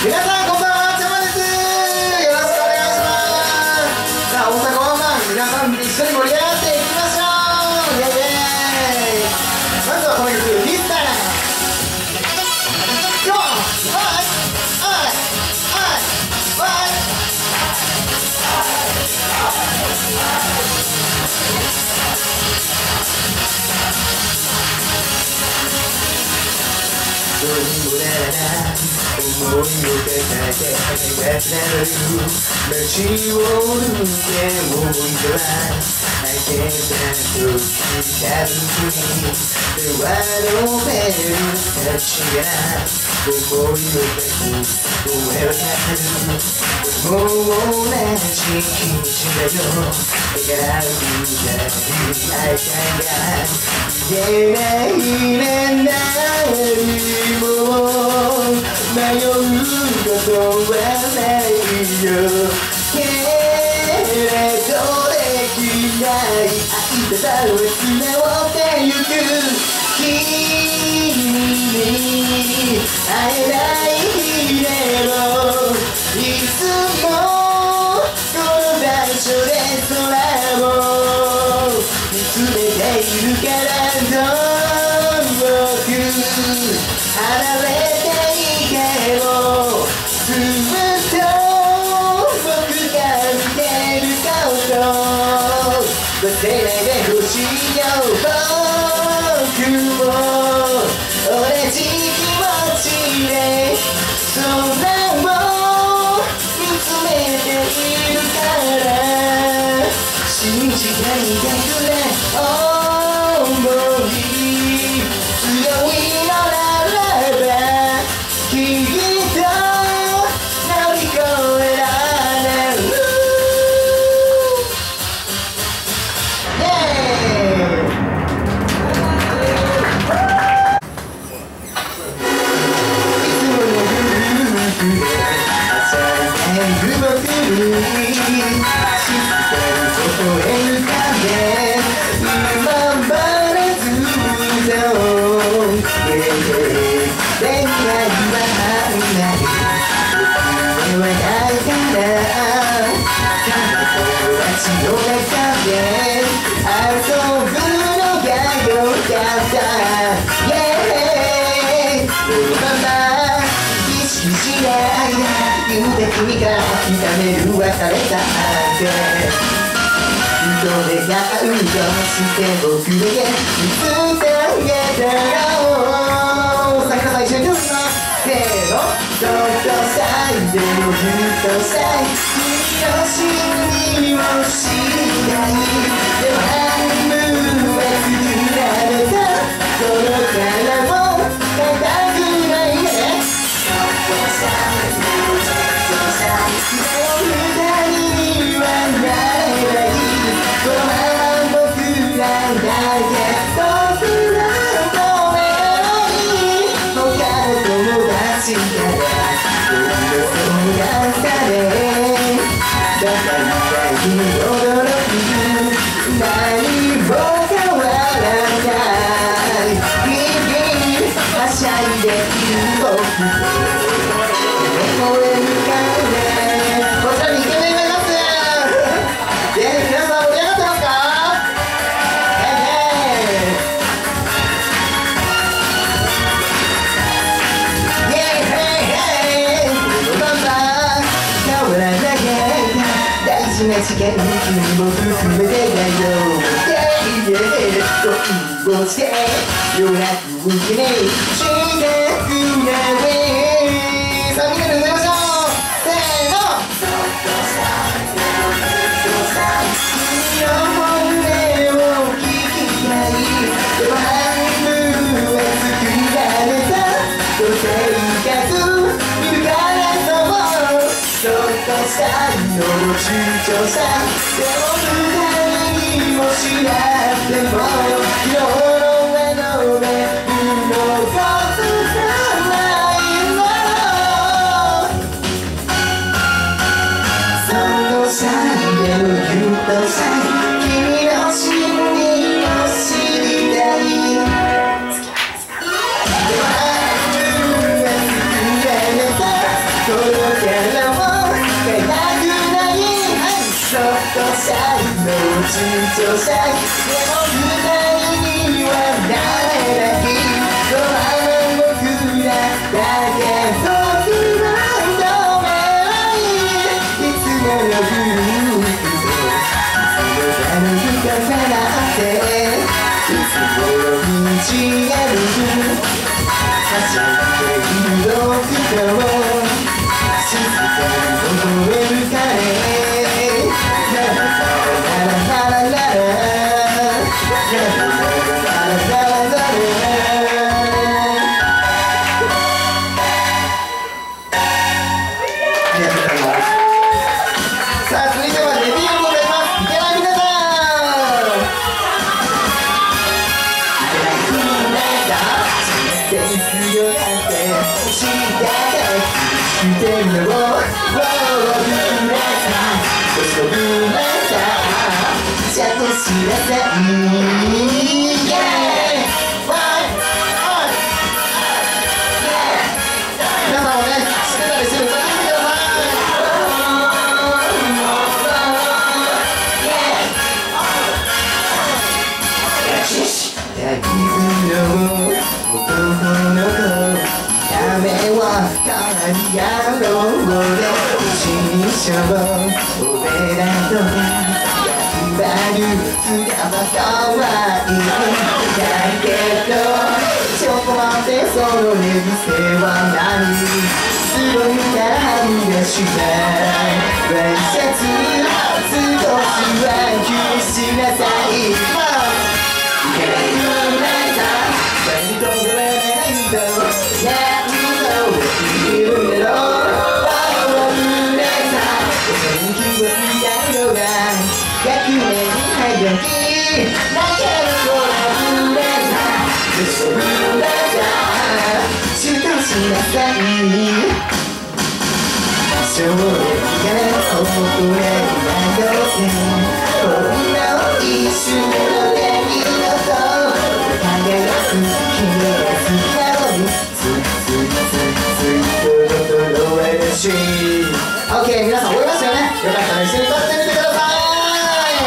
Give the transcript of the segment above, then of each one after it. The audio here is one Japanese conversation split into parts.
皆さんこんばんは、ちゃまです。よろしくお願いします。さあ、大阪ワンマン、皆さん一緒に盛り上がっていきましょう。イエイイエイ。まずはこの曲、リスター。よー、はい、はい、はい、はい。どうにもならない思いを抱えてがつながる街を抜けもう一度は開けたと聞いた時に電話のベルたちが思いを抱く声をかけるもう同じ気持ちだよだから歌い会いたいが言えないね何も迷うことはないよけれどできない愛ださを募ってゆく君に会えない日でもいつもこの場所で空を見つめているから遠く離れていてもずっと僕が見てること忘れないでほしいよ僕も同じ気持ちで空を見つめているから信じていてくれ想い強いのならばきっと乗り越えられるイエーイ君が痛める別れたってどれが愛をして僕だけ見つけたらさあ最初にせーのそっとさいでもずっとさい君の真理を知りたいでも半分は作られたこの殻も硬くないねそっとさい二人にはなれないこのまま僕らだけ僕らのメロディー他の友達から僕の姿でだからに驚く何も変わらない日々はしゃいでいる僕これ向かうこちらにイケメンがいます皆さん盛り上がってますかイエーイこのまま変わらなかった大事な時間に君も含めてだよ恋をして夜なく受けねしたくないさあみんなで歌いましょう最後の躊躇さでも二人にもしなっても今日の目の上のことじゃないのその際でも言うとさ君の真理を知りたいでも半分は作られた躊躇したい。でも二人にはなれない。このまま僕らだけ僕は止めない。いつものグループといつも何かかなっていつもの道歩く初めて色をつかも静かに微笑む彼ララララララララありがとうございます。さあ続いてはレビューをございます。いけない皆さんいけないみんながですよなんて知ったかしてるのを僕らさ僕らさちゃんとしなさい。皆さんもね知ってたりする歌ってみてください。よし大丈夫男の子やめは変わりやろうで一緒俺らと役割姿かわいいだけどちょっと待ってその寝癖は何すごいからはみ出したワイシャツ少しは気にしなさい。いけないよないさ何とも言わないと何を言うんだろう僕らさ天気を見たのが100年早きだけど僕らさ僕らさ主導しなさい。勝利が遅れないよってこんな一瞬の出来事輝く君が好きなのについとろえるし OK 皆さん覚えましたよね。よかったら一緒に歌ってみてください。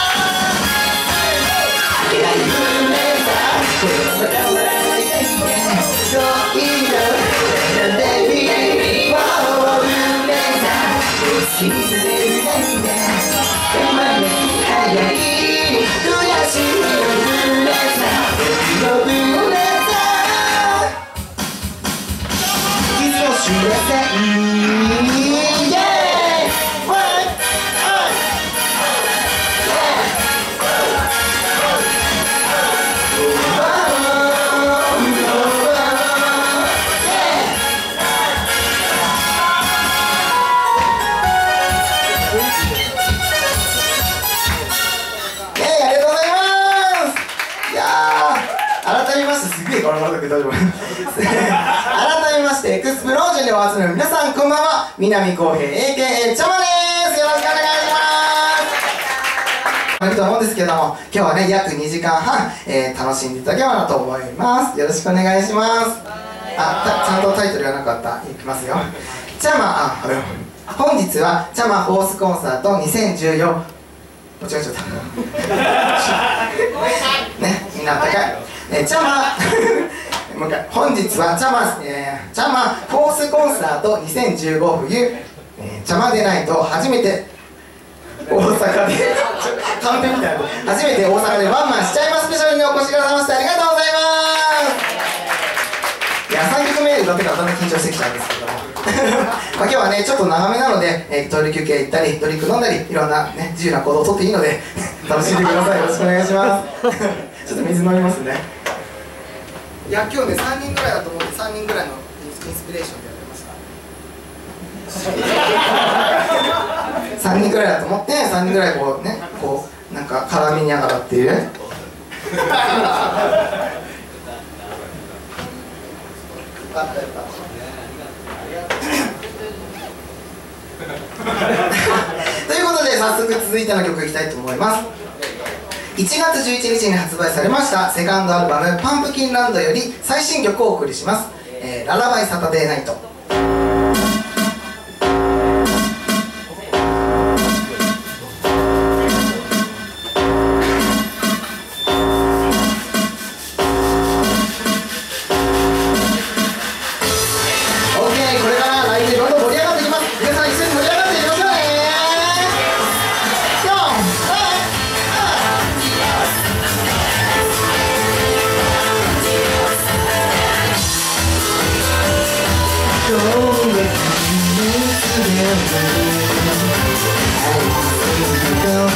いけない夢さこのまま笑わないでそういいのベビー僕らさ好きにさせる涙今ね早い悔しい僕らさ僕らさキスをしなさい。改めましてエクスプロージョンでお集めの皆さんこんばんは。南こうへい AKA ちゃまです。よろしくお願いします。いると思うんですけども今日はね約2時間半、楽しんでいただければなと思います。よろしくお願いします。ちゃんとタイトルがなかった。いきますよ。ちゃま本日はちゃまフォースコンサート2014間違えちゃったねみんなあったかい。ちゃまもう一回本日はちゃまフォースコンサート2015冬ちゃまでないと初めて大阪でカンペみたいな初めて大阪でワンマンしちゃいますスペシャルにお越しくださいましてありがとうございます。いや3曲目歌ってからだんだん緊張してきたんですけどもまあ今日はねちょっと長めなので、トイレ休憩行ったりドリンク飲んだりいろんな、ね、自由な行動をとっていいので楽しんでください。よろしくお願いしますちょっと水飲みますね。いや今日ね3人ぐらいだと思って3人ぐらいのインスピレーションでやってました3人ぐらいだと思って3人ぐらいこうねこうなんか絡みにながらっていうということで早速続いての曲いきたいと思います。1月11日に発売されましたセカンドアルバム「パンプキンランド」より最新曲をお送りします。ララバイサタデーナイト。 今夜君に告げる愛すること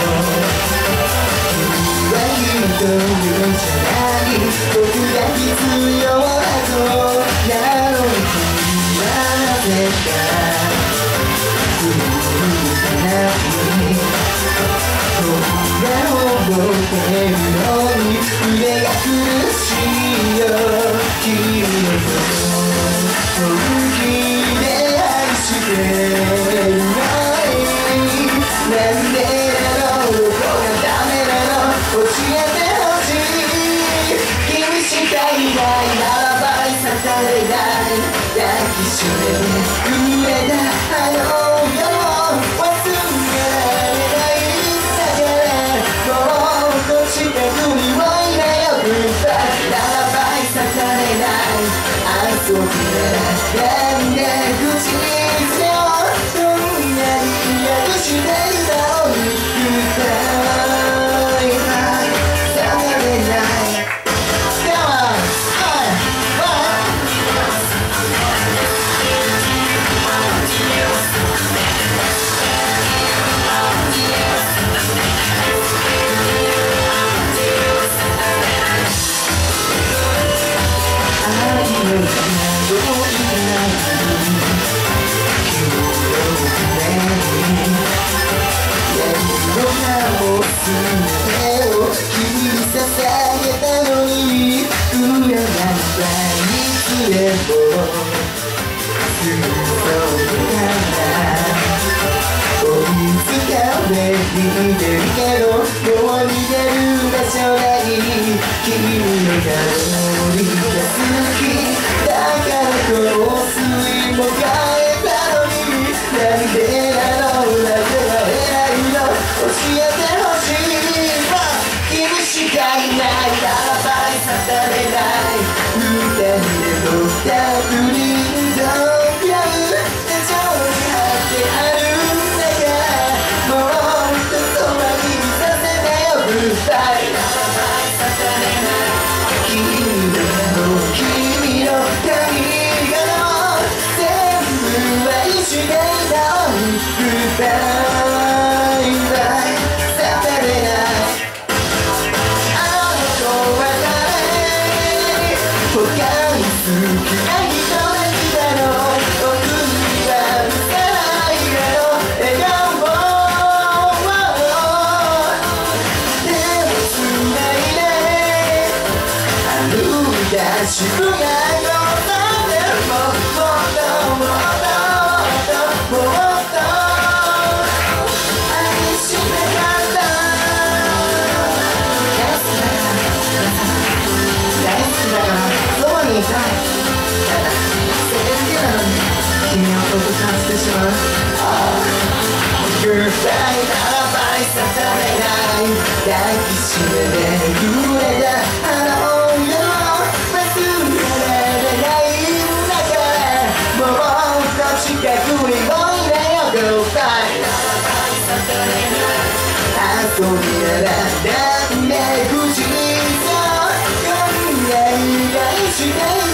君は一人じゃない僕が必要だとなのに君はなぜか君のない僕が覚えてるのに腕が苦しいよ君のこと本気で愛してるのになんでなのどこがダメなの教えてほしい君しかいないアラバイさされない抱きしめてくれたあの夜を忘れられないだからもうこ近くにはいないよ Goodbye アラバイさされない遊びならなんで口にせよどんなに訳してるだろうに Goodbye されない逃げるけどもう逃げる場所ない君の香りが好きだから香水も変えたのになんでなのなぜなれないの教えてほしい君しかいないアラバイさされない歌で撮ったプリントクラブ手帳に貼ってあるんだからもうGoodbye アラバイさされない君の髪型も全部愛していたのに Goodbye さされないあの子は誰他に好きな人だけだろ僕には見せないだろ笑顔も自分がどうなってももっともっともっと愛してたんだ大好きだからそばにいたいただそれだけなのに君を遠く感じてしまうGoodbye アラバイさされない抱きしめてくれたあの近くにもいないよ Goodbye 遊びならなんで口にさこんなに愛して